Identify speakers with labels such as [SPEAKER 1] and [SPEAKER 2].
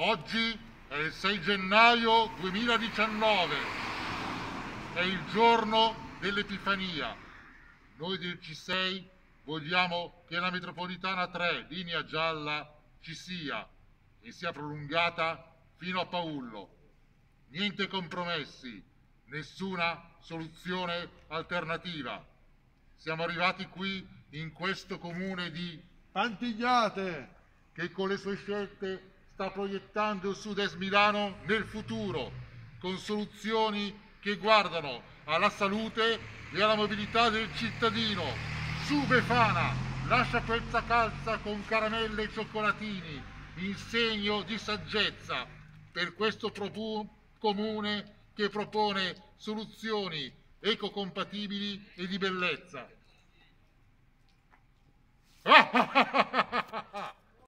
[SPEAKER 1] Oggi è il 6 gennaio 2019, è il giorno dell'Epifania. Noi del C6 vogliamo che la metropolitana 3, linea gialla, ci sia e sia prolungata fino a Paullo. Niente compromessi, nessuna soluzione alternativa. Siamo arrivati qui in questo comune di
[SPEAKER 2] Pantigliate,
[SPEAKER 1] che con le sue scelte sta proiettando il Sud-Est Milano nel futuro, con soluzioni che guardano alla salute e alla mobilità del cittadino. Su Befana, lascia questa calza con caramelle e cioccolatini, in segno di saggezza per questo comune che propone soluzioni ecocompatibili e di bellezza.